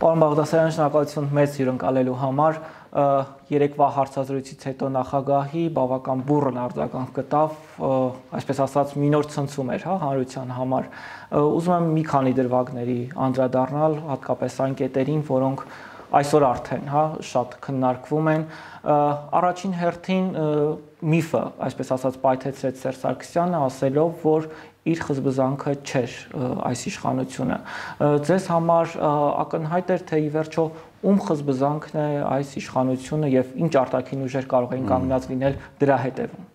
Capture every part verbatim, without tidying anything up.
Պարոն Բաղդասարյան, շնորհակալություն մեծ հյուրընկալելու համար։ Երեկվա հարցազրույցից հետո նախագահի բավական բուռն արձագանք գտավ, այսպես ասած, մի նոր ցնցում էր, հա, հանրության համար։ Ուզում եմ մի քանի դրվագների անդրադառնալ, հատկապես այն կետերին, որոնք այսօր արդեն, հա, շատ քննարկվում են։ Առաջին հերթին միֆը, այսպես ասած, պայթեցրեց Սերժ Սարգսյանը, ասելով, որ իր խզբզանքը չէր այս իշխանությունը։ Ձեզ համար ակնհայտ էր, թե ի վերջո ում խզբզանքն է այս իշխանությունը եւ ինչ արտաքին ուժեր կարող են կանգնած լինել դրա հետևում։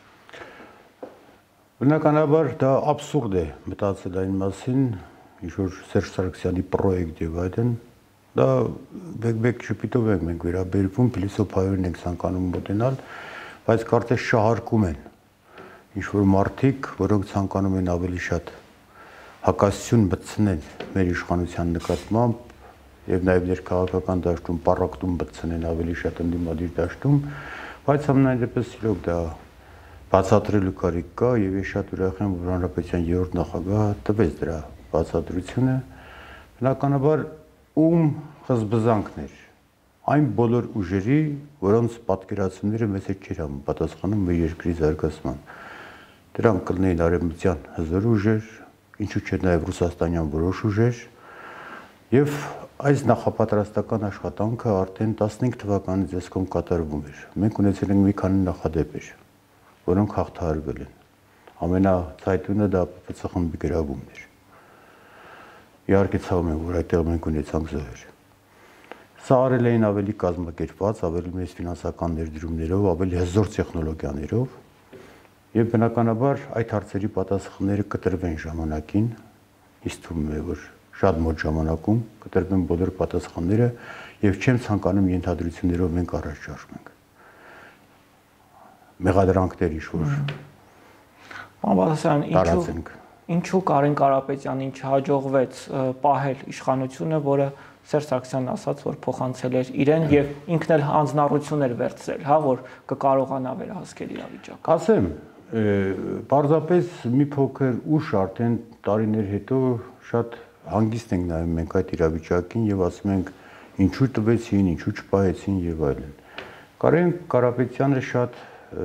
Բնականաբար դա աբսուրդ է մտածել այն մասին, ինչ որ Սերժ Սարգսյանի պրոյեկտ եւ այլն, դա բեկ-բեկ շփիտով ենք մենք վերաբերվում, փիլիսոփայորեն ենք ցանկանում մոտենալ, բայց կարծես շահարկում են ինչ որ մարդիկ, որոնք ցանկանում են ավելի շատ հակասություն մտցնեն մեր իշխանության նկատմամբ եւ նաեւ ներքաղաքական դաշտում պառակտում մտցնեն ավելի շատ ընդդիմադիր դաշտում, բայց ամենայն դեպս իրոք դա բացատրելու կարիք կա եւ ես շատ ուրախ եմ, որ հանրապետության երրորդ նախագահը տվեց դրա բացատրությունը։ Բնականաբար ում խզբզանքն էր այն բոլոր ուժերի, որոնց պատկերացումները մեծ չէր համապատասխանում մեր երկրի զարգացման։ Դրանք կլինեին արևմտյան հզոր ուժեր, ինչու՞ չէ նաև ռուսաստանյան որոշ ուժեր, եւ այս նախապատրաստական աշխատանքը արդեն տասնհինգ թվականից այսքան կատարվում էր։ Մենք ունեցել ենք մի քանի նախադեպեր, որոնք հաղթահարվել են։ Ամենացայտունը դա Պ Ծ Խ խմբի գրավումն էր։ Իհարկե ցավում եմ, որ այդտեղ մենք ունեցանք զոհեր։ Սա արել էին ավելի կազմակերպված, ավելի մեծ ֆինանսական ներդրումներով, ավելի հզոր տեխնոլոգիաներով։ Եվ բնականաբար այդ հարցերի պատասխանները կտրվեն ժամանակին, ինձ թվում է, որ շատ մոտ ժամանակում կտրվեն բոլոր պատասխանները եւ չեմ ցանկանում ենթադրություններով մենք առաջ շարժվենք։ Մեղադրանքներ ինչ-որ Պարոն Բաղդասարյան, ինչու ինչու Կարեն Կարապետյանին չհաջողվեց պահել իշխանությունը, որը Սերժ Սարգսյանն ասաց, որ փոխանցել էր իրեն եւ ինքն էլ հանձնառություն էր վերցրել, հա, որ կկարողանա վերահսկել իրավիճակը։ Ասեմ, պարզապես մի փոքր ուշ արդեն տարիներ հետո շատ հանգիստ ենք նայում մենք այդ իրավիճակին եւ ասում ենք ինչու տվեցին, ինչու չպահեցին եւ այլն։ Կարեն Կարապետյանը շատ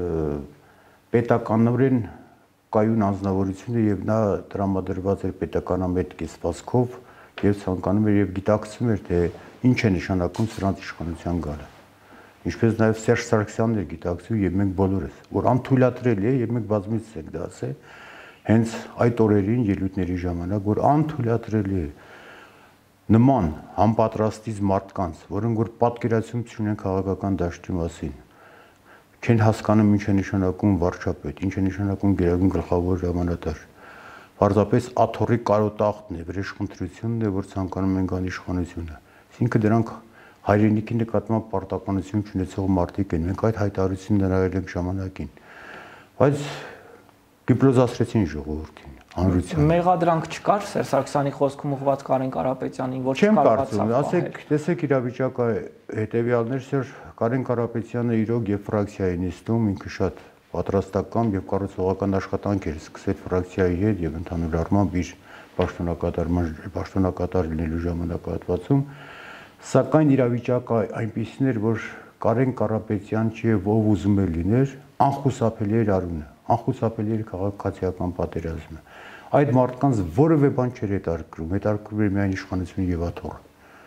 պետականորեն կայուն անձնավորություն է եւ նա տրամադրված էր պետականամետ կեսվածքով եւ ցանկանում էր եւ գիտակցում էր թե ինչ է նշանակում սրանց իշխանության գալը։ Ինչպես նաեւ Սերժ Սարգսյանն էր գիտակցում եւ մենք բոլորս, որ անթույլատրելի է եւ մենք բազմիցս ենք դա ասել, հենց այդ օրերին ելույթների ժամանակ, որ անթույլատրելի է նման համապատրաստից մարդկանց, որոնք որ պատկերացում չունեն քաղաքական դաշտի մասին, չեն հասկանում ինչ է նշանակում վարչապետ, ինչ է նշանակում գերագույն գլխավոր հրամանատար։ Պարզապես աթոռի կարոտախտն է, վրեժխնդրությունն է, որ ցանկանում են գան իշխանությունը։ Այսինքն դրանք հայրենիքի նկատմամբ պարտականություն չունեցող մարդիկ են։ Մենք այդ հայտարարությունն արել ենք ժամանակին։ Բայց դիպլոզացրեցին ժողովրդին, հանրությանը։ Մեղադրանք չկար Սերժ Սարգսյանի խոսքում ուղղված Կարեն Կարապետյանին, որ չկարողացավ։ Ասեք, տեսեք իրավիճակը հետեւյալներ Սերժ Կարեն Կարապետյանը իրոք եւ ֆրակցիայի նիստում ինքը շատ պատրաստական եւ կառուցողական աշխատանք էր սկսել ֆրակցիայի հետ եւ ընդհանուր առմամբ իր պաշտոնակատարման պաշտոնակատար լինելու ժամանակահատվածում, սակայն իրավիճակը այնպիսին էր, որ Կարեն Կարապետյան չի ով ուզում է լիներ, անխուսափելի էր արունը, անխուսափելի էր քաղաքացիական պատերազմը։ Այդ մարդկանց որևէ բան չէր հետաքրքրում, հետաքրքրում էր միայն իշխանությունը եւ աթոռը։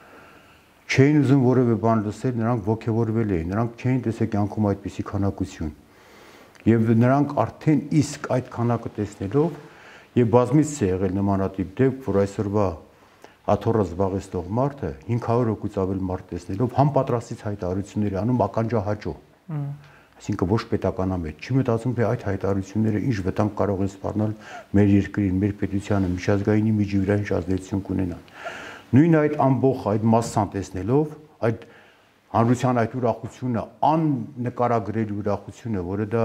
Չէին ուզում որևէ բան լսել, նրանք ոգևորվել էին, նրանք չէին տեսել կյանքում այդպիսի քանակություն։ Եվ նրանք արդեն իսկ այդ քանակը տեսնելով եւ բազմից է եղել նմանատիպ դեպք, որ այսօրվա աթոռը զբաղեցնող մարդը հինգ հարյուր հոգուց ավել մարդ տեսնելով համապատրաստից հայտարարություններ անում ականջահաճո։ Այսինքն ոչ պետականամետ, չի մտածում թե այդ հայտարարությունները ինչ վտանգ կարող են սպառնալ մեր երկրին, մեր պետությանը, միջազգային իմիջի վրա ինչ ազդեցություն կունենան։ Նույն այդ ամբողջ այդ մասսան տեսնելով, այդ հանրության այդ ուրախությունը, աննկարագրելի ուրախությունը, որը դա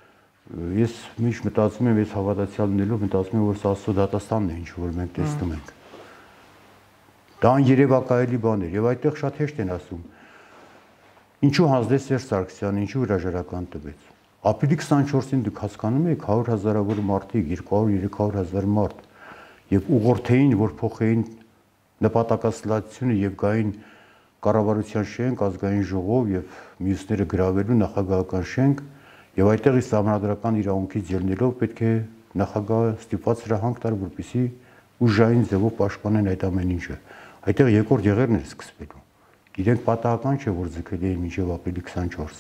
ես միշտ մտածում եմ, ես հավատացյալ լինելով մտածում եմ, որ սա Աստծո դատաստանն է, ինչ որ մենք տեսնում ենք։ Դա երևակայելի բան էր եւ այդտեղ շատ հեշտ են ասում։ Ինչու հանձնեց Սերժ Սարգսյանը, ինչու հրաժարական տվեց։ Ապրիլի քսանչորսին դուք հասկանում եք հարյուր հազարավոր մարդիկ, երկու հարյուր երեք հարյուր հազար մարդ եւ ուղղորդեին, որ փոխեին նպատակասլացությունը եւ գային կառավարության շենք, ազգային ժողով եւ մյուսները գրավելու նախագահական շենք եւ այդտեղի սահմանադրական իրավունքից ելնելով պետք է նախագահը ստիպված հրահանգ տար, որպեսզի ուժային ձևով պաշտպանեն այդ ամեն ինչը։ Այդտեղ երկրորդ եղերն էր սկսվելու։ Իրենք պատահական չէ, որ ձգել էին մինչև ապրիլի քսանչորս։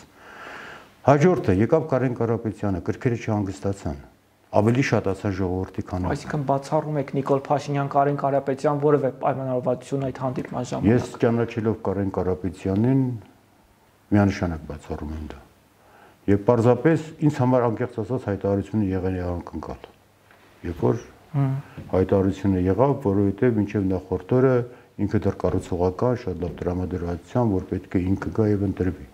Հաջորդը եկավ Կարեն Կարապետյանը, կրքերը չհանգստացան։ Ավելի շատացան ժողովրդի քանակը։ Այսինքն բացառում եք Նիկոլ Փաշինյան, Կարեն Կարապետյան որևէ պայմանավորվածություն այդ հանդիպման ժամանակ։ Ես ճանաչելով Կարեն Կարապետյանին միանշանակ բացառում եմ դա։ Եվ պարզապես ինձ համար անկեղծ ասած հայտարարությունը եղել է անկնկալ։ Երբ որ հայտարարությունը եղավ, որովհետև մինչև նախորդ օրը ինքը դեռ կառուցողական շատ լավ տրամադրվածության, որ պետք է ինքը գա եւ ընտրվի։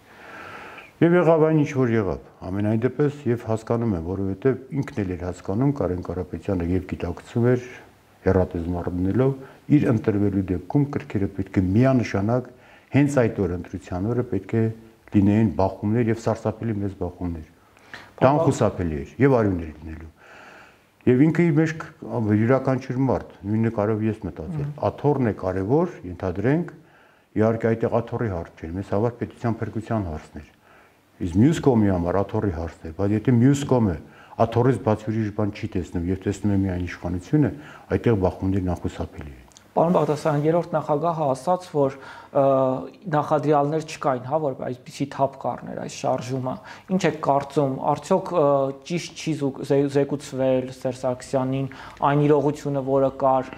Եվ եղավ այն ինչ որ եղավ։ Ամենայն դեպս եւ հասկանում եմ, որովհետեւ ինքն էլ էր հասկանում Կարեն Կարապետյանը եւ գիտակցում էր հերատիզմ առնելով իր ընտրվելու դեպքում կրկերը պետք է միանշանակ հենց այդ օր ընտրության օրը պետք է լինեին բախումներ եւ սարսափելի մեծ բախումներ։ Դա անխուսափելի էր եւ արյուն էր լինելու։ Եվ ինքը իր մեջ յուրաքանչյուր մարդ, նույնը կարող ես մտածել, աթոռն է կարևոր, ենթադրենք, իհարկե այդտեղ աթոռի հարց չէր, մեզ համար պետության փրկության հարցն էր։ Իսկ մյուս կողմի համար աթոռի հարցն է, բայց եթե մյուս կողմը աթոռից բաց ուրիշ բան չի տեսնում եւ տեսնում է միայն իշխանությունը, այդտեղ բախումներն անխուսափելի են։ Պարոն Բաղդասարյան, երրորդ նախագահը ասաց, որ նախադրյալներ չկային, հա, որ այսպիսի թափ կառներ այս շարժումը։ Ինչ եք կարծում, արդյոք ճիշտ չի զեկուցվել Սերժ Սարգսյանին այն իրողությունը, որը կար,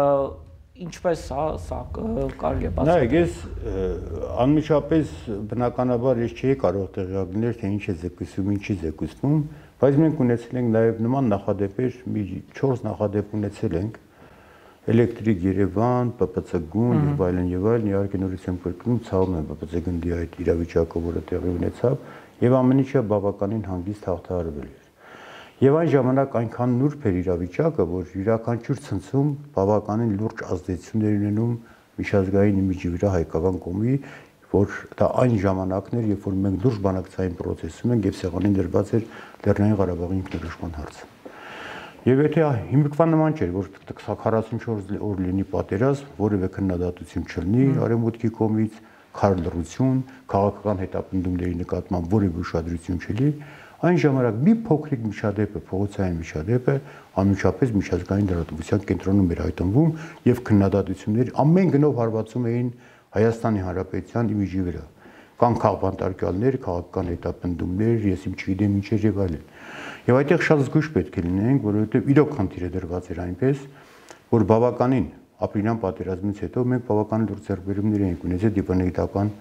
ինչպես հա սա կարելի է բացատրել։ Նայեք, ես անմիջապես բնականաբար ես չէի կարող տեղյակ լինել, թե ինչ է զեկուցում, ինչի զեկուցվում, բայց մենք ունեցել ենք նաև նման նախադեպեր, մի չորս նախադեպ ունեցել ենք Էլեկտրիկ Երևան, Պ Պ Ց գունդ եւ այլն եւ այլն, իհարկե նորից եմ կրկնում, ցավում եմ Պ Պ Ց գնդի այդ իրավիճակը, որը տեղի ունեցավ, եւ ամեն ինչը բավականին հանգիստ հաղթահարվել էր։ Եվ այն ժամանակ այնքան նուրբ էր իրավիճակը, որ յուրաքանչյուր ցնցում բավականին լուրջ ազդեցություններ ունենում միջազգային իմիջի վրա հայկական կողմի, որ դա այն ժամանակներ, երբ որ մենք լուրջ բանակցային process-ում ենք եւ սեղանին դրված էր Լեռնային Ղարաբաղի ինքնորոշման հարցը։ Եվ եթե հիմիկվան նման չէր, որ քառասունչորս օր լինի պատերազմ, որևէ քննադատություն չլինի արևմուտքի կողմից, քար լռություն, քաղաքական հետապնդումների նկատմամբ որևէ ուշադրություն չլինի, այն ժամանակ մի փոքրիկ միջադեպը, փողոցային միջադեպը անմիջապես միջազգային լրատվության կենտրոնում էր հայտնվում եւ քննադատություններ ամեն գնով հարվածում էին Հայաստանի Հանրապետության իմիջի վրա։ Կան քաղաքապետարներ, քաղաքական հետապնդումներ, ես իմ չգիտեմ ինչեր եւ այլն։ Եվ այդտեղ շատ զգույշ պետք է լինենք, որովհետեւ իրոք խնդիրը դրված էր այնպես, որ բավականին ապրիլյան պատերազմից հետո մենք բավական լուրջ ձեռքբերումներ էինք ունեցել դիպլոմատական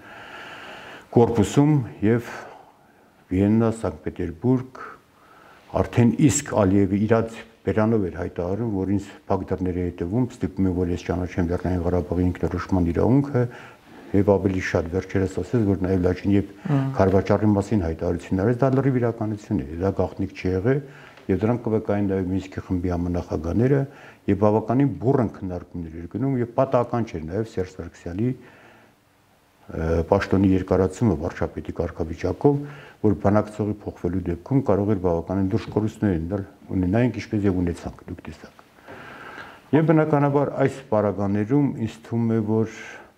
կորպուսում եւ Վիեննա, Սանկտ Պետերբուրգ, արդեն իսկ Ալիևը իրաց բերանով էր հայտարարում, որ ինձ փակ դռների հետևում ստիպում է, որ ես ճանաչեմ Լեռնային Ղարաբաղի ինքնորոշման իրավունքը եւ ավելի շատ վերջերս ասես, որ նաեւ Լաչինի եւ Խարվաճարի մասին հայտարարություններ արեց, դա լրիվ իրականություն է, դա գաղտնիք չի եղել եւ դրանք կվկային նաեւ Մինսկի խմբի համանախագահները եւ բավականին բուռն քննարկումներ էր գնում եւ պատահական չէր նաեւ Սերժ Սարգսյանի պաշտոնի երկարացումը վարչապետի կարգավիճակով, որ բանակցողի փոխվելու դեպքում կարող էր բավականին դուրս կորուստներ ունենալ, ինչպես եւ ունեցանք, դուք տեսաք։ Եվ բնականաբար այս պարագաներում ինձ թվում է, որ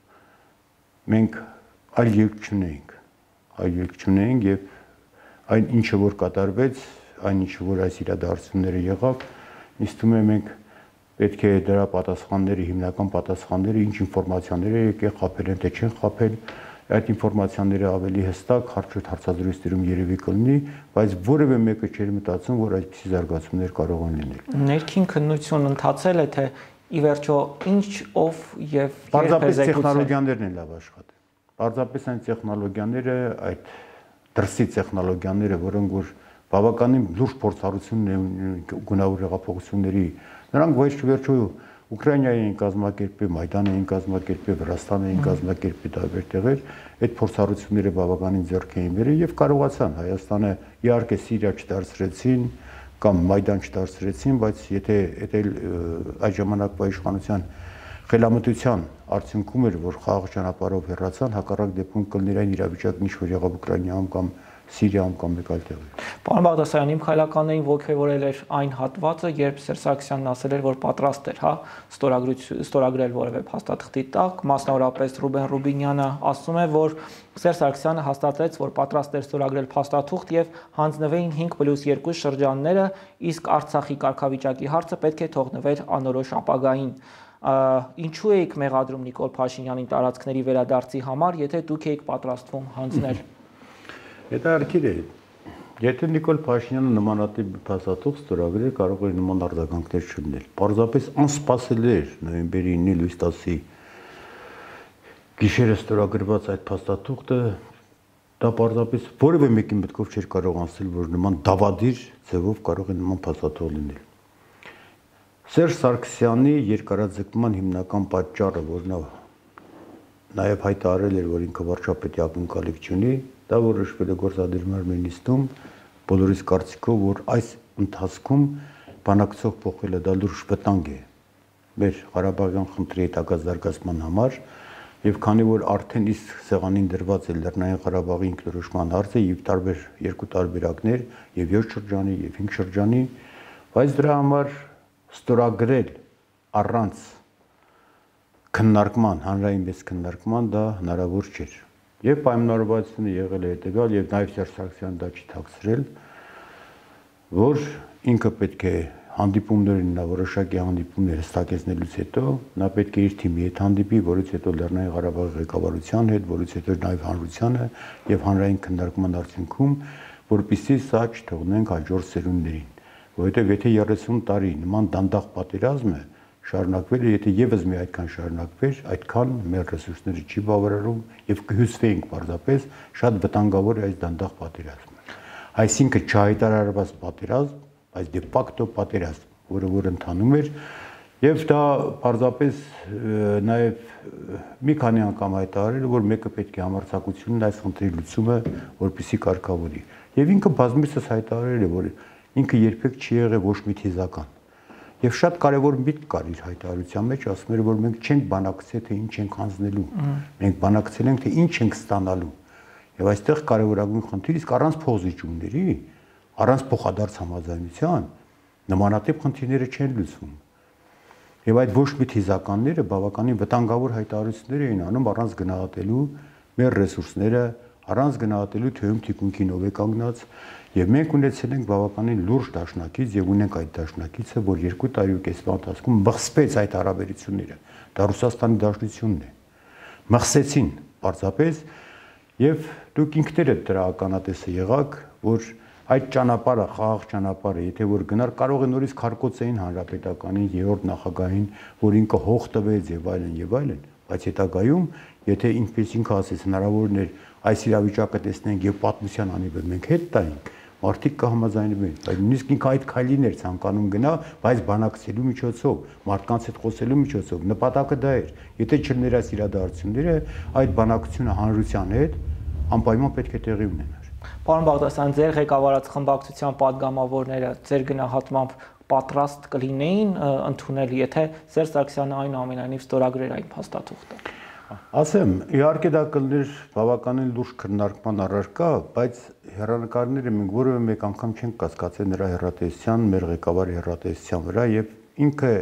մենք այլ ելք չունենք, այլ ելք չունենք եւ այն ինչը որ կատարվեց, այն ինչը որ այս իրադարձությունները եղավ, ինձ թվում է մենք պետք է դրա պատասխանները, հիմնական պատասխանները, ինչ ինֆորմացիաներ եկել խაფել են, թե չեն խაფել, այդ ինֆորմացիաները ավելի հստակ հարցրտ հարցազրույցներում երևի կլինի, բայց որևէ մեկը չէր մտածում, որ այսպիսի զարգացումներ կարող են լինել։ Ներքին քննություն ընթացել է, թե ի վերջո ինչ ով եւ Պարզապես տեխնոլոգիաներն են լավ աշխատել։ Պարզապես այն տեխնոլոգիաները, այդ դրսի տեխնոլոգիաները, որոնք որ բավականին լուրջ փորձառություն ունեն գունավոր հեղափոխությունների, նրանք ոչ վերջո Ուկրաինայի էին կազմակերպել, Մայդան էին կազմակերպել, Վրաստան էին կազմակերպել տարբեր տեղեր, այդ փորձառությունները բավականին ձեռք էին բերել եւ կարողացան Հայաստանը իհարկե Սիրիա չդարձրեցին կամ Մայդան չդարձրեցին, բայց եթե դա այդ ժամանակվա իշխանության խելամտության արդյունքում էր, որ խաղաղ ճանապարհով հեռացան, հակառակ դեպքում կլիներ այն իրավիճակն, ինչ որ եղավ Ուկրաինայում կամ Սիրիայում կամ մեկ այլ տեղում։ Պարոն Բաղդասարյան, իմ քայլականներին ողջևորել էր այն հատվածը, երբ Սերժ Սարգսյանն ասել էր, որ պատրաստ էր, հա, ստորագրել որևէ փաստաթղթի տակ, մասնավորապես Ռուբեն Ռուբինյանը ասում է, որ Սերժ Սարգսյանը հաստատեց, որ պատրաստ էր ստորագրել փաստաթուղթ եւ հանձնվեին հինգ պլյուս երկու շրջանները, իսկ Արցախի կարգավիճակի հարցը պետք է թողնվեր անորոշ ապագային։ Ինչու էիք մեղադրում Նիկոլ Փաշինյանին տարածքների վերադարձի համար, եթե դուք էիք պատրաստվում հանձնել։ Հետաքրքիր է։ Եթե Նիկոլ Փաշինյանը նմանատիպ փաստաթուղթ ստորագրել, կարող էր նման արձագանքներ չլինել։ Պարզապես անսպասելի էր նոյեմբերի ինը լույս տասի գիշերը ստորագրված այդ փաստաթուղթը, դա պարզապես որևէ մեկի մտքով չէր կարող անցնել, որ նման դավադիր ձևով կարող է նման փաստաթուղթ լինել։ Սերժ Սարգսյանի երկարաձգման հիմնական պատճառը, որ նա նաև հայտարարել էր, որ ինքը վարչապետի ակնկալիք չունի, դա որոշվել է գործադիրման նիստում, բոլորիս կարծիքով, որ այս ընթացքում բանակցող փոխելը դա լուրջ վտանգ է մեր Ղարաբաղյան խնդրի հետագազարգացման համար, եւ քանի որ արդեն իսկ սեղանին դրված է Լեռնային Ղարաբաղի ինքնորոշման հարցը եւ տարբեր երկու տարբերակներ եւ յոթ շրջանի եւ հինգ շրջանի, բայց դրա համար ստորագրել առանց քննարկման, հանրային մեծ քննարկման դա հնարավոր չէր։ Եվ պայմանավորվածությունը եղել է հետեւյալ եւ նաեւ Սերժ Սարգսյանը դա չի թաքցրել, որ ինքը պետք է հանդիպումներ ունենա, որոշակի հանդիպումներ հստակեցնելուց հետո նա պետք է իր թիմի հետ հանդիպի, որից հետո Լեռնային Ղարաբաղի ղեկավարության հետ, որից հետո նաեւ հանրությանը եւ հանրային քննարկման արդյունքում, որպեսզի սա չթողնենք հաջորդ սերունդներին, որովհետեւ եթե երեսուն տարի նման դանդաղ պատերազմը շարունակվել է, եթե եւս մի այդքան շարունակվեր, այդքան մեր ռեսուրսները չի բավարարում եւ կհյուսվեինք պարզապես շատ վտանգավոր է այս դանդաղ պատերազմը։ Այսինքն չհայտարարված պատերազմ, բայց դե ֆակտո պատերազմ, որը որ ընթանում էր եւ դա պարզապես նաեւ մի քանի անգամ հայտարարել, որ մեկը պետք է համարձակությունն այս խնդրի լուծումը որպեսի կարգավորի։ Եվ ինքը բազմիցս հայտարարել է, որ ինքը երբեք չի եղել ոչ մի թիզական։ Եվ շատ կարևոր միտք կար իր հայտարարության մեջ, ասում էր, որ մենք չենք բանակցել, թե ինչ ենք հանձնելու, մենք բանակցել ենք, թե ինչ ենք ստանալու։ Եվ այստեղ կարևորագույն խնդիր, իսկ առանց փոխզիջումների, առանց փոխադարձ համաձայնության նմանատիպ խնդիրները չեն լուծվում։ Եվ այդ ոչ մի թիզականները բավականին վտանգավոր հայտարարություններ էին անում առանց գնահատելու մեր ռեսուրսները, առանց գնահատելու թե ում թիկունքին ով է կանգնած, եւ մենք ունեցել ենք բավականին լուրջ դաշնակից եւ ունենք այդ դաշնակիցը, որ երկու տարի ու կեսվա ընթացքում մղսվեց այդ հարաբերությունները։ Դա Ռուսաստանի դաշնությունն է։ Մղսեցին պարզապես եւ դուք ինքներդ դրա ականատեսը եղաք, որ այդ ճանապարհը, խաղաղ ճանապարհը, եթե որ գնար, կարող է նորից քարկոծեին հանրապետականին, երրորդ նախագահին, որ ինքը հող տվեց եւ այլն եւ այլն, բայց հետագայում, եթե ինքպես ինքը ասեց հնարավորներ այս իրավիճակը տեսնենք եւ պատմության անիվը մենք հետ տայինք, մարդիկ կհամաձայնվեն, բայց նույնիսկ ինքը այդ քայլին էր ցանկանում գնա, բայց բանակցելու միջոցով, մարդկանց հետ խոսելու միջոցով, նպատակը դա էր։ Եթե չլիներ այս իրադարձությունները, այդ բանակցությունը հանրության հետ անպայման պետք է տեղի ունենար։ Պարոն Բաղդասարյան, ձեր ղեկավարած խմբակցության падգամավորները ձեր գնահատմամբ պատրաստ կլինեին ընդունել, եթե Սերժ Սարգսյանը այնուամենայնիվ ստորագրեր այն փաստաթուղթը։ Ասեմ, իհարկե դա կլներ բավականին լուրջ քննարկման առարկա, բայց հեռանկարները մենք որևէ մեկ անգամ չենք կասկածել նրա հեռատեսության, մեր ղեկավարի հեռատեսության վրա եւ ինքը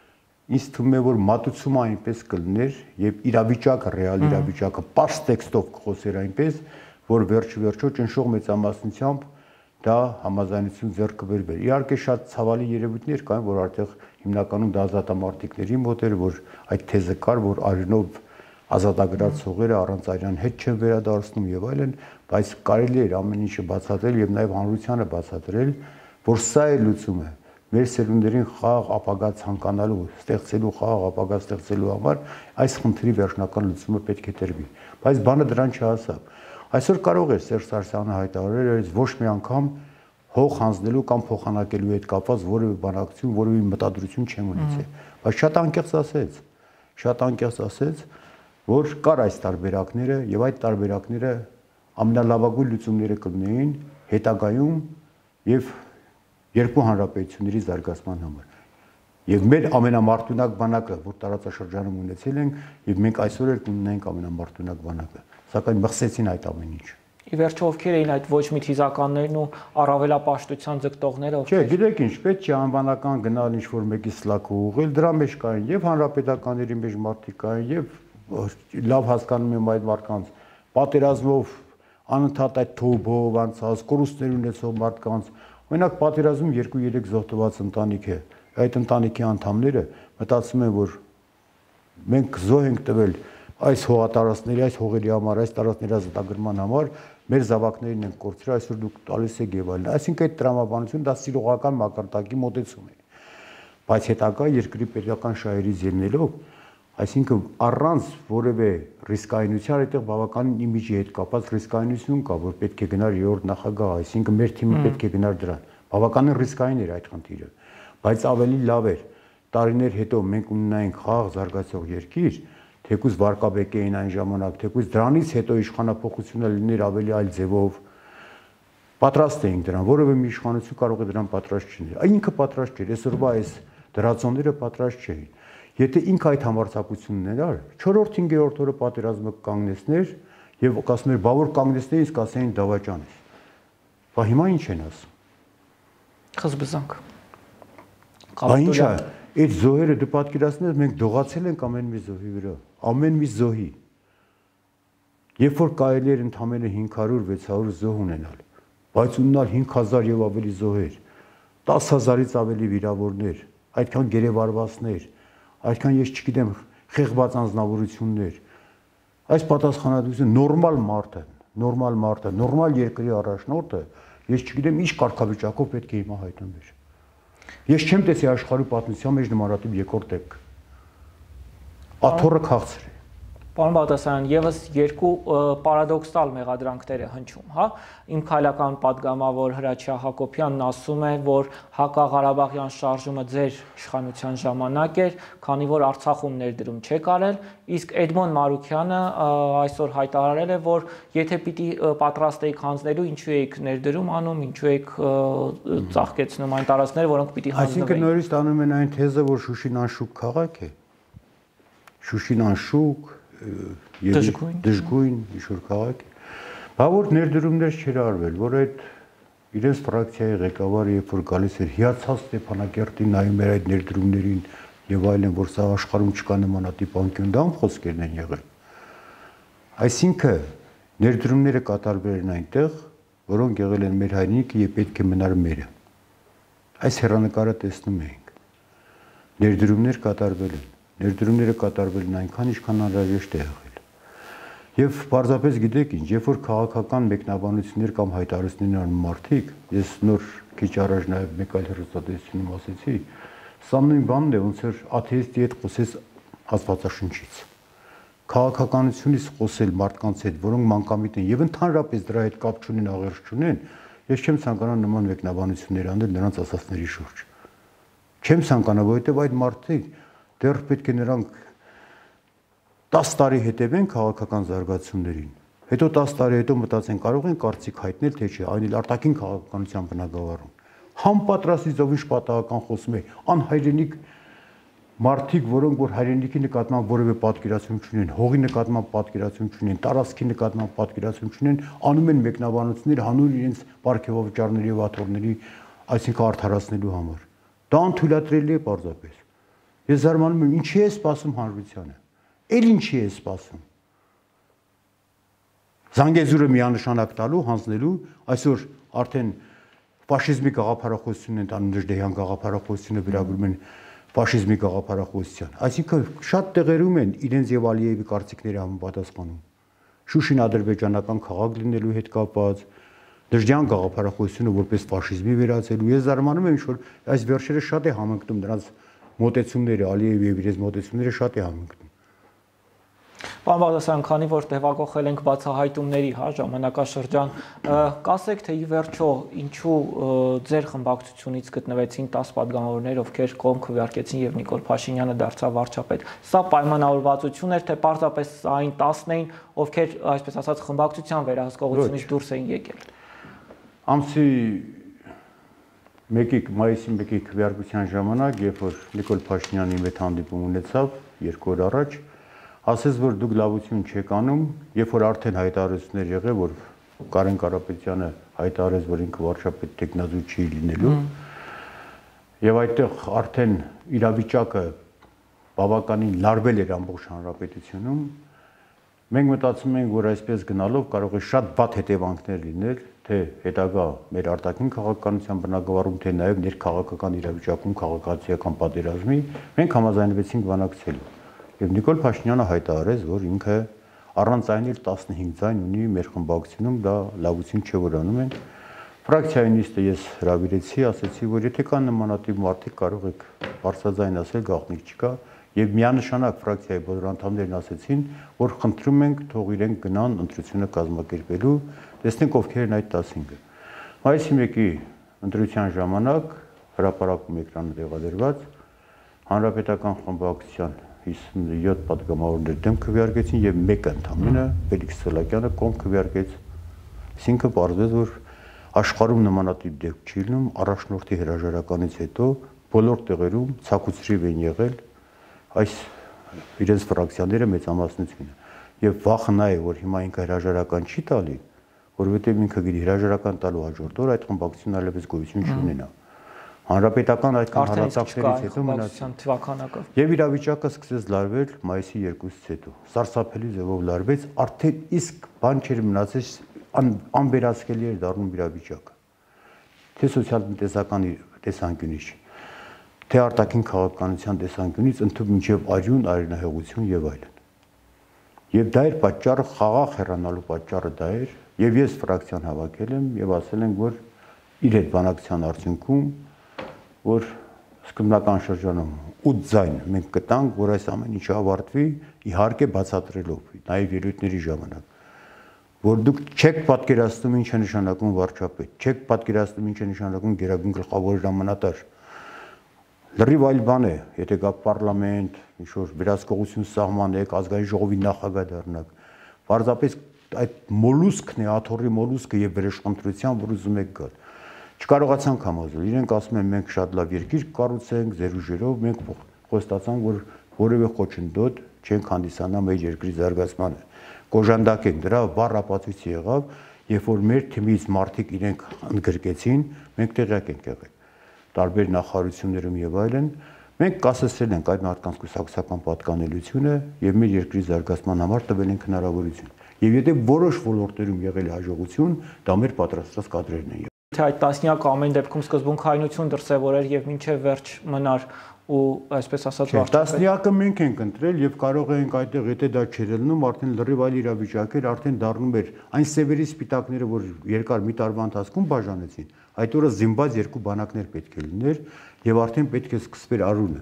ինձ թվում է, որ մատուցումը այնպես կլներ եւ իրավիճակը, ռեալ իրավիճակը պարզ տեքստով կխոսեր այնպես, որ վերջ-վերջո ճնշող մեծամասնությամբ դա համաձայնություն ձեռք կբերվեր։ Իհարկե շատ ցավալի երևույթներ կան, որ արդեն հիմնականում դա ազատամարտիկների մոտ էր, որ այդ թեզը կար, որ արյունով ազատագրած հողերը առանց արյան հետ չեն վերադարձնում եւ այլն, բայց կարելի էր ամեն ինչը բացատրել եւ նաեւ հանրությանը բացատրել, որ սա է լուծումը մեր սերունդերին խաղաղ ապագա ցանկանալու, ստեղծելու խաղաղ ապագա ստեղծելու համար այս խնդրի վերջնական լուծումը պետք է տրվի։ Բայց բանը դրան չհասավ։ Այսօր կարող է Սերժ Սարգսյանը հայտարարել, որ ոչ մի անգամ հող հանձնելու կամ փոխանակելու հետ կապված որևէ բանակցություն, որևէ մտադրություն չեմ ունեցել։ Բայց շատ անկեղծ ասեց, շատ անկեղծ ասեց, որ կար այս տարբերակները եւ այդ տարբերակները ամենալավագույն լուծումները կլինեին հետագայում եւ երկու հանրապետությունների զարգացման համար։ Եվ մեր ամենամարտունակ բանակը, որ տարածաշրջանում ունեցել ենք, եւ մենք այսօր էլ կունենանք ամենամարտունակ բանակը, սակայն մղսեցին այդ ամեն ինչ։ Ի վերջո ովքեր էին այդ ոչ միթիզականներն ու առավելապաշտության ձգտողները, ովքեր։ Չէ, գիտեք ինչ, պետք չէ անվանական գնալ ինչ-որ մեկի սլաքը ուղղել, դրա մեջ կային եւ հանրապետականների մեջ մարդիկ կային եւ լավ հասկանում եմ այդ մարդկանց պատերազմով անընդհատ այդ թոբով անցած կորուստներ ունեցող մարդկանց, օրինակ պատերազմում երկու-երեք զոհված ընտանիք է, այդ ընտանիքի անդամները մտածում են, որ մենք զոհ ենք տվել այս հողատարածքների, այս հողերի համար, այս տարածքների ազատագրման համար, մեր զավակներին են կորցրել, այսօր դուք տալիս եք եւ այլն։ Այսինքն այդ տրամաբանությունը դա սիրողական մակարդակի մոտեցում է։ Բայց հետագա երկրի պետական շահերից ելնելով, այսինքն առանց որևէ ռիսկայնության այդտեղ բավականին իմիջի հետ կապած ռիսկայնություն կա, որ պետք է գնար երրորդ նախագահ, այսինքն մեր թիմը պետք է գնար դրան։ Բավականին ռիսկային էր այդ խնդիրը, բայց ավելի լավ էր տարիներ հետո մենք ունենայինք խաղաղ զարգացող երկիր, թեկուզ վարկաբեկեին այն ժամանակ, թեկուզ դրանից հետո իշխանապողությունը լիներ ավելի այլ ձևով, պատրաստ էինք դրան, որևէ մի իշխանություն կարող է դրան պատրաստ չլիներ։ Ինքը պատրաստ չէր, այսօրվա այս դրածոնները պատրաստ չէին։ Եթե ինքը այդ համարձակությունն ուներ, չորրորդ-հինգերորդ օրը պատերազմը կանգնեցներ եւ ասում էր, բա որ կանգնեցնեին, կասեին դավաճան է։ Բա հիմա ինչ են ասում։ Խզբզանք։ Բա ի՞նչ է, այդ զոհերը դու պատկերացնես, մենք դողացել ենք ամեն մի զոհի վրա, ամեն մի զոհի։ Երբ որ կարելի էր ընդամենը հինգ հարյուր վեց հարյուր զոհ ունենալ, բայց ունենալ հինգ հազար եւ ավելի զոհեր, տասը հազարից ավելի վիրավորներ, այդքան գերեվարվածներ, այդքան ես չգիտեմ, խեղված անձնավորություններ։ Այս պատասխանատվությունը նորմալ մարդը, նորմալ մարդը, նորմալ երկրի առաջնորդը, ես չգիտեմ ինչ կարգավիճակով պետք է հիմա հայտնվեր։ Ես չեմ տեսի աշխարհի պատմության մեջ նմանատիպ երկրորդ դեպք։ Աթոռը քաղցր է։ Պարոն Բաղդասարյան, եւս երկու պարադոքսալ մեղադրանքներ է հնչում, հա։ Իմ քայլական падգամավոր Հրաչյա Հակոբյանն ասում է, որ հակաղարաբաղյան շարժումը ձեր իշխանության ժամանակ էր, քանի որ Արցախում ներդրում չեք արել, իսկ Էդմոն Մարուքյանը այսօր հայտարարել է, որ եթե պիտի պատրաստ եք հանձնելու, ինչու եք ներդրում անում, ինչու եք ծաղկեցնում այն տարածքները, որոնք պիտի հանձնվեին։ Այսինքն նորից տանում են այն թեզը, որ Շուշին անշուք քաղաք է։ Շուշին անշուք դժգույն դժգույն ինչ-որ քաղաք է։ Բա որ ներդրումներ չեր արվել, որ այդ իրենց ֆրակցիայի ղեկավարը երբ որ գալիս էր հիացած Ստեփանակերտին նայում էր այդ ներդրումներին եւ այլն, որ սա աշխարհում չկա նմանատիպ անկյունդան խոսքերն են եղել։ Այսինքն ներդրումները կատարվել են այնտեղ, որոնք եղել են մեր հայրենիքը եւ պետք է մնար մերը։ Այս հերանեկարը տեսնում ենք։ Ներդրումներ կատարվել են։ Ներդրումները կատարվել են այնքան, ինչքան անհրաժեշտ է եղել։ Եվ պարզապես գիտեք ինչ, երբ որ քաղաքական մեկնաբանություններ կամ հայտարարություններ անում մարդիկ, ես նոր քիչ առաջ նաև մեկ այլ հեռուստատեսությունում ասեցի, սա նույն բանն է, ոնց որ աթեիստի հետ խոսես Աստվածաշնչից։ Քաղաքականությունից խոսել մարդկանց հետ, որոնք մանկամիտ են եւ ընդհանրապես դրա հետ կապ չունեն, աղերս չունեն, ես չեմ ցանկանա նման մեկնաբանություններ անել նրանց ասածների շուրջ։ Չեմ ցանկանա, որովհետեւ այդ մարդիկ դեռ պետք է նրանք տասը տարի հետևեն քաղաքական զարգացումներին։ Հետո տասը տարի հետո մտածեն, կարող են կարծիք հայտնել, թե չէ, այն էլ արտաքին քաղաքականության բնագավառում։ Համապատրաստից ով ինչ պատահական խոսում է, անհայրենիք մարդիկ, որոնք որ հայրենիքի նկատմամբ որևէ պատկերացում չունեն, հողի նկատմամբ պատկերացում չունեն, տարածքի նկատմամբ պատկերացում չունեն, անում են մեկնաբանություններ հանուն իրենց պարգևավճարների եւ աթոռների, այսինքն արդարացնելու համար։ Դա անթույլատրելի է պարզապես։ Ես զարմանում եմ, ինչի է սպասում հանրությանը։ Էլ ինչի է սպասում։ Զանգեզուրը միանշանակ տալու, հանձնելու, այսօր արդեն ֆաշիզմի գաղափարախոսությունն են տանում, Նժդեհյան գաղափարախոսությունը վերագրում են ֆաշիզմի գաղափարախոսության։ Այսինքն շատ տեղերում են իրենց եւ Ալիևի կարծիքների համապատասխանում։ Շուշին ադրբեջանական քաղաք լինելու հետ կապված, Նժդեհյան գաղափարախոսությունը որպես ֆաշիզմի վերածելու։ Ես զարմանում եմ, ինչ որ այս վերջերս շատ է համընկնում նրանց մոտեցումները, Ալիևի եւ իրենց մոտեցումները շատ է համընկնում։ Պարոն Բաղդասարյան, քանի որ տեղակողել ենք բացահայտումների, հա, ժամանակաշրջան, կասեք, թե ի վերջո ինչու ձեր խմբակցությունից գտնվեցին տասը падգամավորներ, ովքեր կողմ քվեարկեցին եւ Նիկոլ Փաշինյանը դարձավ վարչապետ։ Սա պայմանավորվածություն էր, թե պարզապես այն տասն էին, ովքեր, այսպես ասած, խմբակցության վերահսկողությունից դուրս էին եկել։ Ամսի մեկի մայիսի մեկի քվեարկության ժամանակ, երբ որ Նիկոլ Փաշինյանի հետ հանդիպում ունեցավ երկու օր առաջ, ասես որ դուք լավություն չեք անում, երբ որ արդեն հայտարարություններ եղել, որ Կարեն Կարապետյանը հայտարարեց, որ ինքը վարչապետ տեխնազու չի լինելու։ Եվ այդտեղ արդեն իրավիճակը բավականին լարվել էր ամբողջ հանրապետությունում։ Մենք մտածում ենք, որ այսպես գնալով կարող է շատ վատ հետևանքներ լինել, թե հետագա մեր արտաքին քաղաքականության բնագավառում, թե նաև ներքաղաքական իրավիճակում քաղաքացիական պատերազմի, մենք համաձայնվեցինք բանակցելու։ Եվ Նիկոլ Փաշինյանը հայտարարեց, որ ինքը առանց այն էլ տասնհինգ ձայն ունի մեր խմբակցությունում, դա լավություն չէ, որ անում են։ Ֆրակցիայի նիստը ես հրավիրեցի, ասեցի, որ եթե կան նմանատիպ մարդիկ, կարող եք բարձրաձայն ասել, գաղտնիք չկա, եւ միանշանակ ֆրակցիայի բոլոր անդամներն ասեցին, որ խնդրում ենք թող իրենք գնան ընտրությունը կազմակերպելու, տեսնենք ովքեր են այդ տասնհինգը։ Մայիսի մեկի ընտրության ժամանակ հրապարակում էկրանը տեղադրված հանրապետական խմբակցության հիսունյոթ պատգամավորներ դեմ քվեարկեցին եւ մեկը ընդամենը Ֆելիքս Սելակյանը կողմ քվեարկեց։ Այսինքն պարզվեց, որ աշխարհում նմանատիպ դեպք չի լինում, առաջնորդի հրաժարականից հետո բոլոր տեղերում ցակուցրիվ են եղել այս իրենց ֆրակցիաները մեծամասնությունը։ Եվ վախը նա է, որ հիմա ինքը հրաժարական չի տալի, որովհետեւ ինքը գիտի հրաժարական տալու հաջորդ օր այդ խմբակցությունը այլևս գոյություն չունենա։ Հանրապետական այդքան հարացակներից հետո մնացան թվականակը։ Եվ իրավիճակը սկսեց լարվել մայիսի երկուսից հետո։ Սարսափելի ձևով լարվեց, արդեն իսկ բան չէր մնացել, անվերացկելի էր դառնում իրավիճակը։ Թե սոցիալ-տնտեսական տեսանկյունից, թե արտաքին քաղաքականության տեսանկյունից, ընդհանուր մինչև արյուն, արյունահեղություն եւ այլն։ Եվ դա էր պատճառը, խաղաղ հեռանալու պատճառը դա էր, եւ ես ֆրակցիան հավաքել եմ եւ ասել եմ, որ իր հետ բանակցության արդյունքում որ սկզբնական շրջանում ութ ձայն մենք կտանք, որ այս ամեն ինչը ավարտվի, իհարկե բացատրելով նաև ելույթների ժամանակ, որ դուք չեք պատկերացնում ինչ է նշանակում վարչապետ, չեք պատկերացնում ինչ է նշանակում գերագույն գլխավոր հրամանատար։ Լրիվ այլ բան է, եթե գաք պարլամենտ, ինչ-որ վերահսկողություն սահմանեք, ազգային ժողովի նախագահ դառնաք, պարզապես այդ մոլուսկն է, աթոռի մոլուսկը եւ վերաշխնդրության, որ ուզում եք գալ։ Չկարողացանք համոզել, իրենք ասում են մենք շատ լավ երկիր կառուցենք, ձեր ուժերով, մենք խոստացանք, որ որևէ խոչընդոտ չենք հանդիսանա մեր երկրի զարգացմանը։ Կոժանդակենք, դրա վառ ապացույցը եղավ, երբ որ մեր թիմից մարդիկ իրենք ընդգրկեցին, մենք տեղյակ ենք եղել։ Տարբեր նախարարություններում եւ այլն, մենք կասեցրել ենք այդ մարդկանց կուսակցական պատկանելիությունը եւ մեր երկրի զարգացման համար տվել ենք հնարավորություն։ Եվ եթե որոշ ոլորտներում եղել է հաջողություն, դա մեր պատրաստած կադրերն են։ Թե այդ տասնյակը ամեն դեպքում սկզբունքայնություն դրսևորեր եւ մինչեւ վերջ մնար ու այսպես ասած վարչապետ։ Տասնյակը մենք ենք ընտրել եւ կարող ենք այդտեղ, եթե դա չէր լինում, արդեն լրիվ այլ իրավիճակ էր, արդեն դառնում էր այն սևերի սպիտակները, որ երկար մի տարվա ընթացքում բաժանեցին, այդ օրը զինված երկու բանակներ պետք է լիներ եւ արդեն պետք է սկսվեր արունը։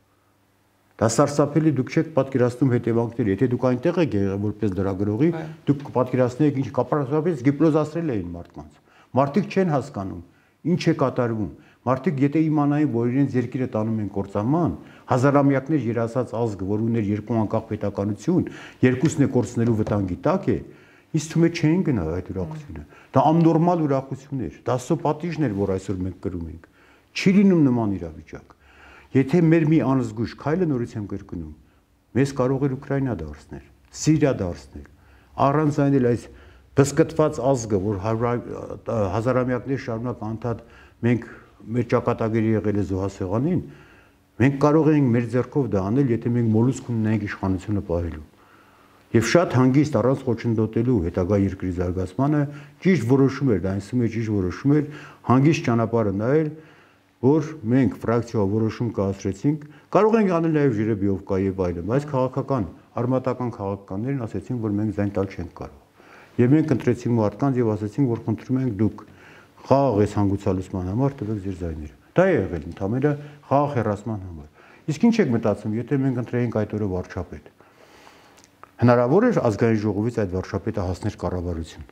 Դա սարսափելի, դուք չեք պատկերացնում հետևանքները, եթե դուք այնտեղ եք եղել որպես լրագրողի, դուք կպատկերացնեք ինչ կապարասապես գիպլոզացրել էին մարդկանց։ Մարդիկ չեն հասկանում, ինչ է կատարվում։ Մարդիկ եթե իմանային, որ իրենց երկիրը տանում են կործանման, հազարամյակներ երասած ազգը, որ ուներ երկու անկախ պետականություն, երկուսն է կորցնելու վտանգի տակ է, ինձ թվում է չէին գնա այդ ուրախությունը։ Դա աննորմալ ուրախություն էր, դա սո պատիժն էր, որ այսօր մենք կրում ենք։ Չի լինում նման իրավիճակ։ Եթե մեր մի անզգույշ քայլը նորից եմ կրկնում, մեզ կարող էր Ուկրաինա դարձնել, Սիրիա դարձնել, առանց այն էլ այս բսկտված ազգը, որ հազարամյակներ շարունակ անդադ մենք մեր ճակատագիրը եղել է զոհասեղանին, մենք կարող ենք մեր ձեռքով դա անել, եթե մենք մոլուսկ ունենայինք իշխանությունը պահելու։ Եվ շատ հանգիստ առանց խոչընդոտելու հետագա երկրի զարգացմանը ճիշտ որոշում էր, դա այնսում է ճիշտ որոշում էր, հանգիստ ճանապարհը նայել, որ մենք ֆրակցիայով որոշում կայացրեցինք, կարող ենք անել նաև ժրեբիով կա եւ այլն, բայց քաղաքական, արմատական քաղաքականներն ասեցին, որ մենք զայն տալ չենք կարող։ Եվ մենք ընտրեցինք մարդկանց եւ ասացինք, որ խնդրում ենք դուք խաղաղ ես հանգուցալուծման համար տվեք ձեր ձայները։ Դա է եղել ընդհանրապես խաղաղ հեռացման համար։ Իսկ ինչ եք մտածում, եթե մենք ընտրեինք այդ օրը վարչապետ։ Հնարավոր էր ազգային ժողովից այդ վարչապետը հասներ կառավարություն։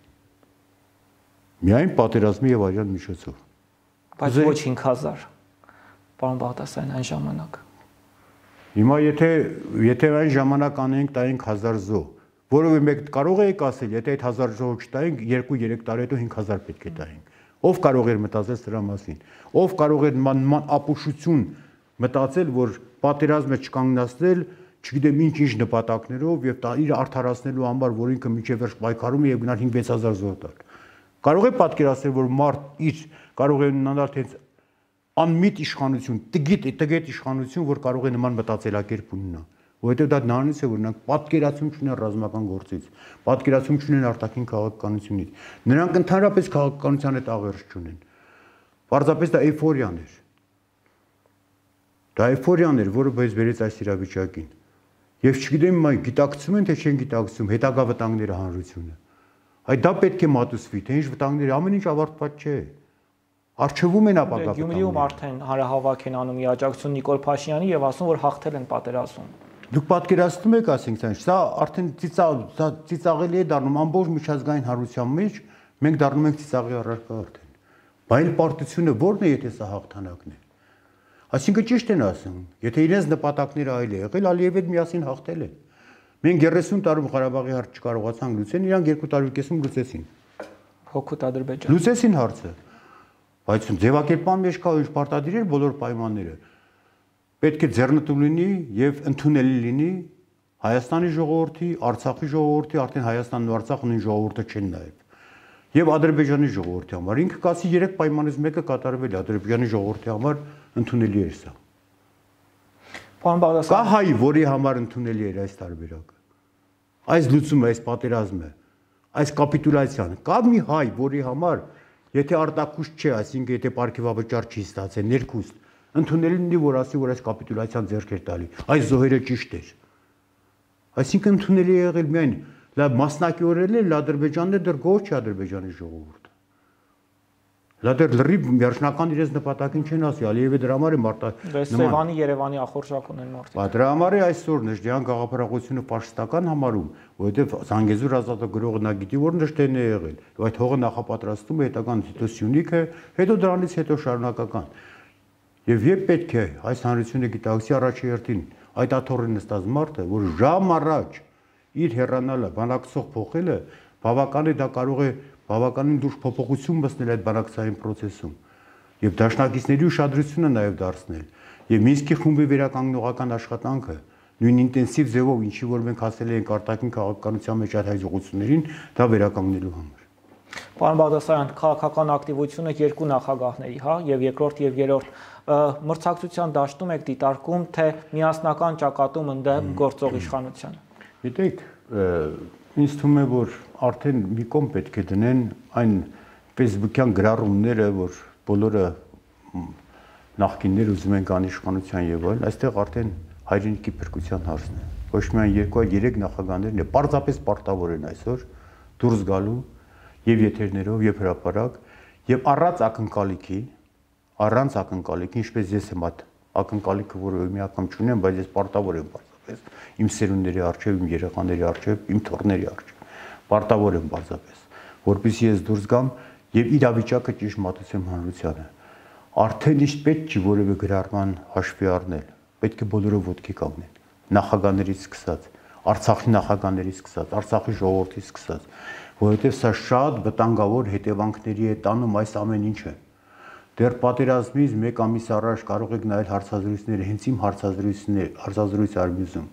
Միայն պատերազմի եւ այլն միջոցով։ Բայց ոչ հինգ հազար, պարոն Բաղդասարյան, այն ժամանակ։ Հիմա եթե եթե այն ժամանակ անենք տայինք հազար զոհ, որովհետեւ մեկ կարող եք ասել, եթե այդ հազար զոհ չտայինք, երկու երեք տարի հետո հինգ հազար պետք է տայինք։ Ով կարող էր մտածել սրա մասին։ Ով կարող էր նման ապուշություն մտածել, որ պատերազմը չկանգնացնել, չգիտեմ ինչ-ինչ նպատակներով եւ իր արդարացնելու համար, որ ինքը միջև վերջ պայքարում է եւ գնալ հինգ հազար զոհ տալ։ Կարող է պատկերացնել, որ մարդ իր կարող է ունենալ թե անմիտ իշխանություն, տգիտ, տգետ իշխանություն, որ կարող է նման մտածելակերպ ունենա, որովհետեւ դա նրանից է, որ նրանք պատկերացում չունեն ռազմական գործից, պատկերացում չունեն արտաքին քաղաքականությունից։ Նրանք ընդհանրապես քաղաքականության հետ աղերս չունեն։ Պարզապես դա էյֆորիան էր։ Դա էյֆորիան էր, որը բայց բերեց այս իրավիճակին։ Եվ չգիտեմ, մայ գիտակցում են թե չեն գիտակցում հետագա վտանգները հանրությունը։ Այդ դա պետք է մատուցվի, թե ինչ վտանգներ, ամեն ինչ ավարտված չէ։ Արժևում են ապագա վտանգները։ Գյումրիում արդեն հանրահավաք են անում իաջակցություն Նիկոլ Փաշինյանի եւ ասում, որ հաղթել են պատերազմում։ Դուք պատկերացնում եք, ասենք, սա արդեն ծիծաղելի է դառնում ամբողջ միջազգային հանրության մեջ, մենք դառնում ենք ծիծաղի առարկա արդեն։ Բայց պարտությունը ո՞րն է, եթե սա հաղթանակն է։ Այսինքն ճիշտ են ասում, եթե իրենց նպատակները այլ է եղել, Ալիևի հետ միասին հաղթել են։ Մենք երեսուն տարում Ղարաբաղի հարց չկարողացանք լուծել, իրանք երկու տարի կեսում լուծեցին։ Հօգուտ Ադրբեջան։ Լուծեցին հարցը։ Բայց ձևակերպման մեջ կա ինչ պարտադիր էր բոլոր պայմանները։ Պետք է ձեռնտու լինի եւ ընդունելի լինի Հայաստանի ժողովրդի, Արցախի ժողովրդի, արդեն Հայաստանն ու Արցախն նույն ժողովուրդը չեն նաեւ։ Եվ Ադրբեջանի ժողովրդի համար ինքը կասի երեք պայմանից մեկը կատարվել է Ադրբեջանի ժողովրդի համար ընդունելի էր սա։ Պարոն Բաղդասարյան, կա հայ, որի համար ընդունելի էր այս տարբերակը։ Այս լուծումը, այս պատերազմը, այս կապիտուլյացիան, կա մի հայ, որի համար, եթե արտակուստ չէ, այսինքն եթե պարգևավճար չի ստացել, ներքուստ, ընդունելի լինի, որ ասի, որ այս կապիտուլյացիան ձեռք էր տալի, այս զոհերը ճիշտ էր։ Այսինքն ընդունելի է եղել միայն լավ մասնակիորել է Ադրբեջանն է դեռ գոհ չի Ադրբեջանի ժողովուրդը։ Դա դեռ լրիվ վերջնական իրենց նպատակին չեն ասի, Ալիևը դրա համար է մարտա։ Սևանի Երևանի ախորժակ ունեն մարդիկ։ Բա դրա համար է այսօր Նժդեան գաղափարախոսությունը ֆաշիստական համարում, որովհետև Զանգեզուր ազատագրողը նա գիտի, որ Նժդեն է եղել, եւ այդ հողը նախապատրաստում է հետական Տիտո Սյունիքը, հետո դրանից հետո շարունակական։ Եվ երբ պետք է այս հանրությունը գիտակցի առաջերտին այդ աթոռին նստած մարդը, որ ժամ առաջ իր հեռանալը բանակցող փոխելը բավական է, դա կարող է բավականին դուրս փոփոխություն մտցնել այդ բանակցային process-ում եւ դաշնակիցների ուշադրությունը նաեւ դարձնել եւ Մինսկի խումբի վերականգնողական աշխատանքը նույն ինտենսիվ ձևով ինչի որ մենք հասել ենք արտաքին քաղաքականության մեջ այդ հաջողություններին դա վերականգնելու համար։ Պարոն Բաղդասարյան, քաղաքական ակտիվությունը երկու նախագահների, հա, եւ երկրորդ եւ երրորդ մրցակցության դաշտում եք դիտարկում, թե միասնական ճակատում ընդդեմ գործող իշխանության։ Գիտեք, ինձ թվում է, որ արդեն մի կողմ պետք է դնեն այն Facebook-յան գրառումները, որ բոլորը նախկիններ ուզում են կան իշխանության եւ այլ, այստեղ արդեն հայրենիքի փրկության հարցն է։ Ոչ միայն երկու, այլ երեք նախագահներն է, պարզապես պարտավոր են այսօր դուրս գալու եւ եթերներով եւ հրապարակ եւ առանց ակնկալիքի, առանց ակնկալիքի, ինչպես ես եմ այդ ակնկալիքը, որը մի անգամ չունեմ, բայց ես պարտավոր եմ պարզապես իմ սերունդների արժեվ, իմ երեխաների արժեվ, իմ թոռների արժեվ, պարտավոր եմ պարզապես, որպեսզի ես դուրս գամ եւ իրավիճակը ճիշտ մատուցեմ հանրությանը։ Արդեն իսկ պետք չի որևէ գրառման հաշվի առնել, պետք է բոլորը ոտքի կանգնեն, նախագահներից սկսած, Արցախի նախագահներից սկսած, Արցախի ժողովրդից սկսած, որովհետեւ սա շատ վտանգավոր հետևանքների է տանում այս ամեն ինչը։ Դեռ պատերազմից մեկ ամիս առաջ կարող եք նայել հարցազրույցները, հենց իմ հարցազրույցներ, հարցազրույց արմյուզում,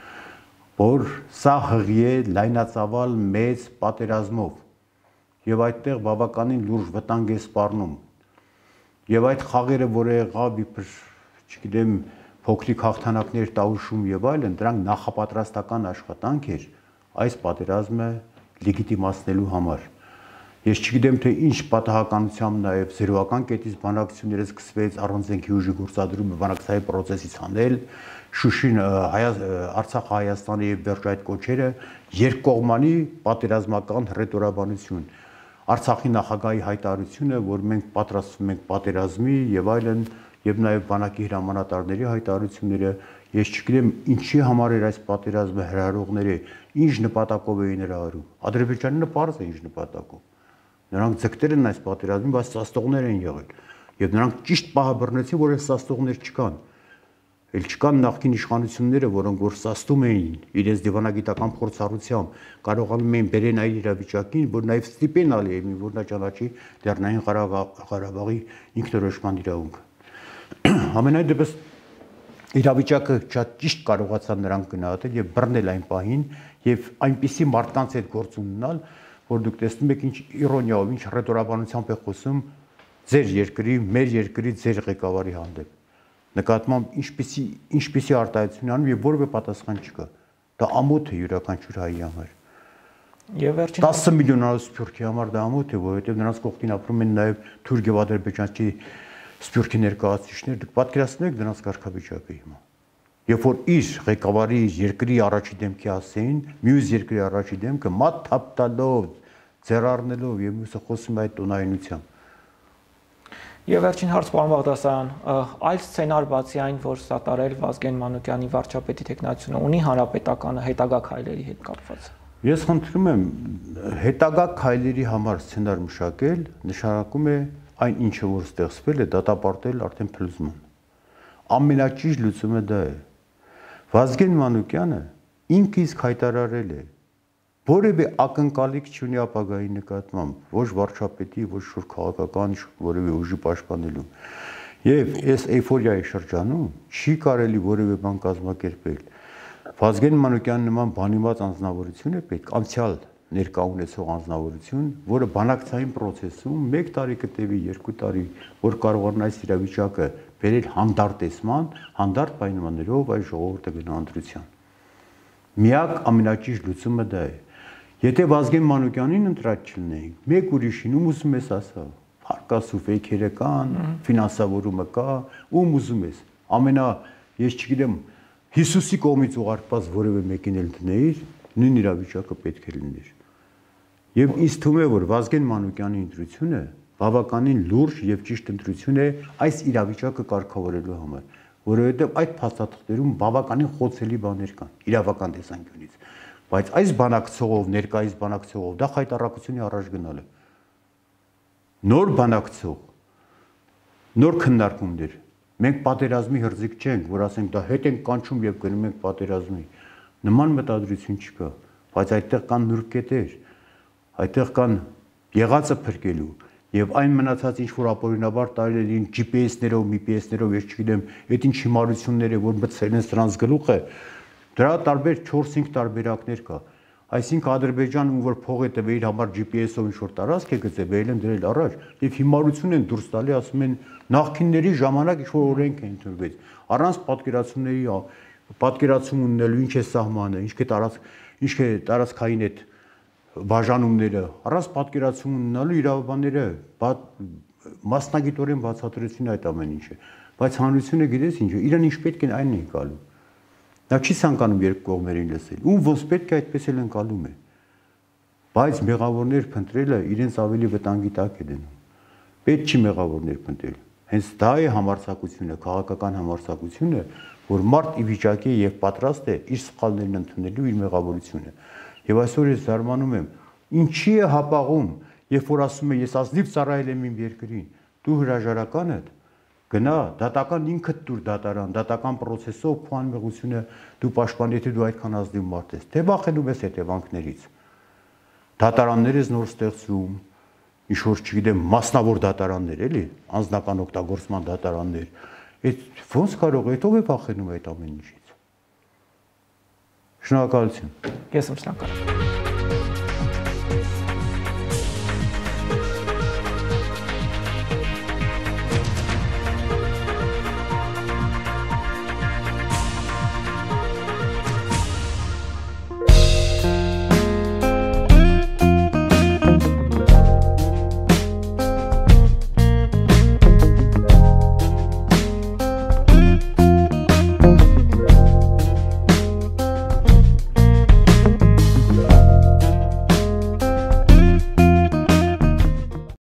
որ սա հղի է լայնածավալ մեծ պատերազմով եւ այդտեղ բավականին լուրջ վտանգ է սպառնում։ Եվ այդ խաղերը, որ եղավ, իբր, չգիտեմ, փոքրիկ հաղթանակներ տաուշում եւ այլն, դրանք նախապատրաստական աշխատանք էր այս պատերազմը լեգիտիմացնելու համար։ Ես չգիտեմ, թե ինչ պատահականությամբ նաեւ զերոական կետից բանակցությունները սկսվեց, առանցքի ուժի գործադրումը բանակցային process-ից անել, Շուշին Արցախ Հայաստանի եւ վերջ այդ կոչերը երկկողմանի պատերազմական հռետորաբանություն։ Արցախի նախագահի հայտարարությունը, որ մենք պատրաստվում ենք պատերազմի եւ այլն, եւ նաեւ բանակի հրամանատարների հայտարարությունները, ես չգիտեմ ինչի համար էր այս պատերազմը հրահրողները, ինչ նպատակով էին հրահրում։ Ադրբեջանը պարզ է ինչ նպատակով։ Նրանք ձգտել են այս պատերազմին, բայց սաստողներ են եղել։ Եվ նրանք ճիշտ պահը բռնեցին, որ այս սաստողներ չկան։ Էլ չկան նախկին իշխանությունները, որոնք որ սաստում էին իրենց դիվանագիտական փորձառությամբ, կարողանում էին բերեն այլ իրավիճակին, որ նաև ստիպեն Ալիևին, որ նա ճանաչի Լեռնային Ղարաբաղի ինքնորոշման իրավունքը։ Ամենայն դեպս իրավիճակը շատ ճիշտ կարողացան նրանք գնահատել եւ բռնել այն պահին եւ այնպիսի մարդկանց հետ գործ ունենալ, որ դուք տեսնում եք ինչ իրոնիայով, ինչ ռետորաբանությամբ է խոսում ձեր երկրի, մեր երկրի ձեր ղեկավարի հանդեպ։ Նկատմամբ ինչպիսի ինչպիսի արտահայտություն անում եւ որևէ պատասխան չկա։ Դա ամոթ է յուրաքանչյուր հայի համար։ Եվ վերջին տասը միլիոնավոր սփյուռքի համար դա ամոթ է, որովհետեւ նրանց կողքին ապրում են նաեւ թուրք եւ ադրբեջանցի սփյուռքի ներկայացուցիչներ, դուք պատկերացնեք դրանց կարգավիճակը հիմա։ Երբ որ իր ղեկավարի երկրի առաջի դեմքի ասեին, մյուս երկրի առաջի դեմքը մատ թափտալով, ձեռառնելով եւ մյուսը խոսում այդ տոնայնությամբ։ Եվ վերջին հարց պարոն Բաղդասարյան, այլ սցենար բացի այն, որ սատարել Վազգեն Մանուկյանի վարչապետի տեխնացությունը ունի հանրապետականը հետագա քայլերի հետ կապված։ Ես խնդրում եմ հետագա քայլերի համար սցենար մշակել, նշանակում է այն ինչը որ ստեղծվել է, դատապարտել արդեն փլուզման։ Ամենաճիշտ լուծումը դա է։ Վազգեն Մանուկյանը ինքը իսկ հայտարարել է, որևէ ակնկալիք չունի ապագայի նկատմամբ, ոչ վարչապետի, ոչ շուտ քաղաքական որևէ ուժի պաշտպանելու։ Եվ այս էյֆորիայի շրջանում չի կարելի որևէ բան կազմակերպել։ Վազգեն Մանուկյանի նման բանիմաց անձնավորություն է պետք, անցյալ ներկա ունեցող անձնավորություն, որը բանակցային process-ում մեկ տարի կտևի, երկու տարի, որ կարողանա այս իրավիճակը բերել հանդարտեցման, հանդարտ պայմաններով այս ժողովուրդը գնա ընտրության։ Միակ ամենաճիշտ լուծումը դա է։ Եթե Վազգեն Մանուկյանին ընտրած չլինեին, մեկ ուրիշին ում ուզում ես ասա, հարկասու ֆեյքերը կան, ֆինանսավորումը կա, ում ուզում ես։ Ամենա, ես չգիտեմ, Հիսուսի կողմից ուղարկված որևէ մեկին էլ դնեիր, նույն իրավիճակը պետք է լիներ։ Եվ ինձ թվում է, որ Վազգեն Մանուկյանի ընտրությունը բավականին լուրջ եւ ճիշտ ընտրություն է այս իրավիճակը կարգավորելու համար, որովհետեւ այդ փաստաթղթերում բավականին խոցելի բաներ կան իրավական տեսանկյունից, բայց այս բանակցողով, ներկայիս բանակցողով դա խայտարակությունի առաջ գնալ է։ Նոր բանակցող, նոր քննարկումներ, մենք պատերազմի հրձիկ չենք, որ ասենք դա հետ ենք կանչում եւ գնում ենք պատերազմի։ Նման մտադրություն չկա, բայց այդտեղ կան նուրբ կետեր, այդտեղ կան եղածը փրկելու եւ այն մնացած ինչ որ ապօրինաբար տարել են Ջի Պի Էս-ներով, Մի Պի Էս-ներով, ես չգիտեմ, այդ ինչ հիմարություններ է, որ մտցել են սրանց գլուխը, դրա տարբեր չորս-հինգ տարբերակներ կա։ Այսինքն Ադրբեջանը ում որ փող է տվել իր համար Ջի Պի Էս-ով ինչ որ տարածք է գծել, բերել են դրել առաջ եւ հիմարություն են դուրս տալի, ասում են նախկինների ժամանակ ինչ որ օրենք է ընդունվել, առանց պատկերացումների, պատկերացում ունենալու ինչ է սահմանը, ինչ է տարածք, ինչ է տարածքային այդ բաժանումները, առանց պատկերացում ունենալու իրավաբանները մասնագիտորեն բացատրեցին այդ ամեն ինչը, բայց հանրությունը գիտես ինչ է, իրան ինչ պետք է այն է գալու։ Նա չի ցանկանում երկու կողմերին լսել, ում ոնց պետք է այդպես էլ ընկալում է, բայց մեղավորներ փնտրելը իրենց ավելի վտանգի տակ է դնում, պետք չի մեղավորներ փնտրել, հենց դա է համարձակությունը, քաղաքական համարձակությունը, որ մարդ ի վիճակի է եւ պատրաստ է իր սխալներն ընդունելու իր մեղավորությունը, եւ այսօր ես զարմանում եմ, ինչի է հապաղում, երբ որ ասում է ես ազնիվ ծառայել եմ իմ երկրին, դու հրաժարականդ գնա, դատական ինքդ դուր դատարան, դատական process-ով քո անմեղությունը դու պաշտպան, եթե դու այդքան ազնիվ մարդ ես, թե վախենում ես հետևանքներից։ Դատարաններ ես նոր ստեղծում, ինչ որ չգիտեմ, մասնավոր դատարաններ էլի, անձնական օգտագործման դատարաններ։ Այդ ոնց կարող է, ով է վախենում այդ ամեն ինչից։ Շնորհակալություն։ Ես եմ շնորհակալ։